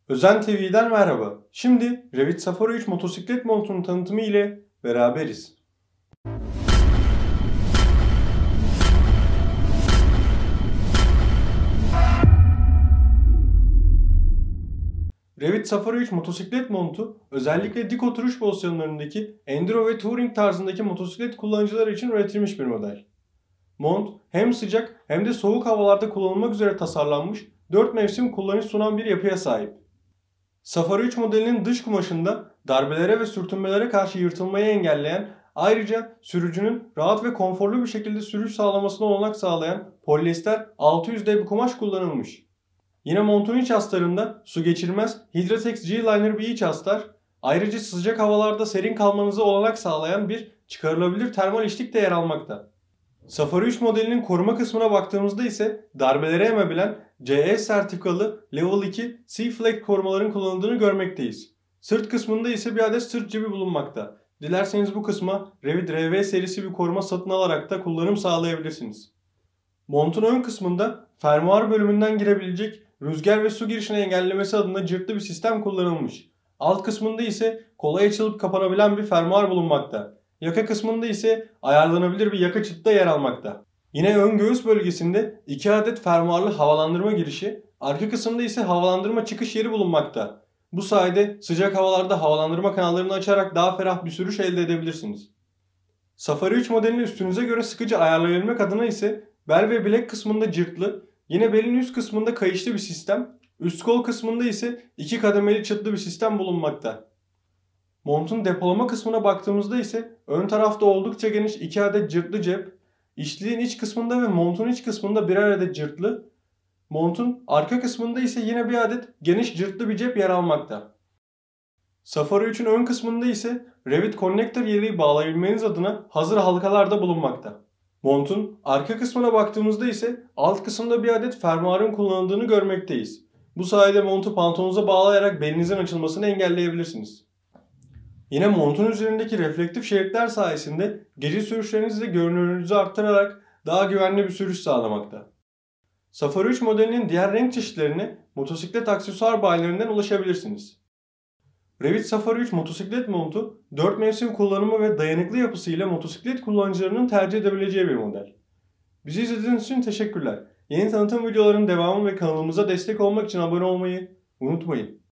Özen TV'den merhaba. Şimdi Revit Safari 3 motosiklet montunun tanıtımı ile beraberiz. Revit Safari 3 motosiklet montu özellikle dik oturuş pozisyonlarındaki enduro ve touring tarzındaki motosiklet kullanıcıları için üretilmiş bir model. Mont hem sıcak hem de soğuk havalarda kullanılmak üzere tasarlanmış 4 mevsim kullanış sunan bir yapıya sahip. Safari 3 modelinin dış kumaşında darbelere ve sürtünmelere karşı yırtılmayı engelleyen, ayrıca sürücünün rahat ve konforlu bir şekilde sürüş sağlamasına olanak sağlayan polyester 600D bir kumaş kullanılmış. Yine montun iç astarında su geçirmez Hydratex G-Liner bir iç astar, ayrıca sıcak havalarda serin kalmanıza olanak sağlayan bir çıkarılabilir termal içlik de yer almakta. Safari 3 modelinin koruma kısmına baktığımızda ise darbelere emebilen CE sertifikalı Level 2 C-Flex korumaların kullanıldığını görmekteyiz. Sırt kısmında ise bir adet sırt cibi bulunmakta. Dilerseniz bu kısma Revit RV serisi bir koruma satın alarak da kullanım sağlayabilirsiniz. Montun ön kısmında fermuar bölümünden girebilecek rüzgar ve su girişini engellemesi adına cırtlı bir sistem kullanılmış. Alt kısmında ise kolay açılıp kapanabilen bir fermuar bulunmakta. Yaka kısmında ise ayarlanabilir bir yaka çıtı da yer almakta. Yine ön göğüs bölgesinde 2 adet fermuarlı havalandırma girişi, arka kısımda ise havalandırma çıkış yeri bulunmakta. Bu sayede sıcak havalarda havalandırma kanallarını açarak daha ferah bir sürüş elde edebilirsiniz. Safari 3 modelini üstünüze göre sıkıca ayarlayabilmek adına ise bel ve bilek kısmında cırtlı, yine belin üst kısmında kayışlı bir sistem, üst kol kısmında ise 2 kademeli çıtlı bir sistem bulunmakta. Montun depolama kısmına baktığımızda ise ön tarafta oldukça geniş 2 adet cırtlı cep, işliğin iç kısmında ve montun iç kısmında birer adet cırtlı, montun arka kısmında ise yine bir adet geniş cırtlı bir cep yer almakta. Safari 3'ün ön kısmında ise Revit Connector yeleği bağlayabilmeniz adına hazır halkalar da bulunmakta. Montun arka kısmına baktığımızda ise alt kısımda bir adet fermuarın kullanıldığını görmekteyiz. Bu sayede montu pantolonunuza bağlayarak belinizin açılmasını engelleyebilirsiniz. Yine montun üzerindeki reflektif şeritler sayesinde gece sürüşlerinizde görünürlüğünüzü arttırarak daha güvenli bir sürüş sağlamakta. Safari 3 modelinin diğer renk çeşitlerine motosiklet aksesuar bayilerinden ulaşabilirsiniz. Revit Safari 3 motosiklet montu 4 mevsim kullanımı ve dayanıklı yapısıyla motosiklet kullanıcılarının tercih edebileceği bir model. Bizi izlediğiniz için teşekkürler. Yeni tanıtım videolarının devamı ve kanalımıza destek olmak için abone olmayı unutmayın.